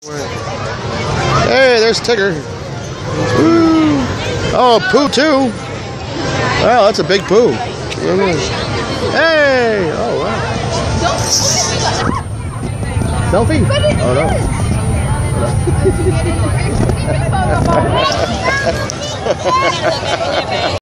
Hey, there's Tigger. Ooh. Oh, Pooh too. Wow, that's a big Pooh. Hey! Oh, wow. Selfie? Oh, no.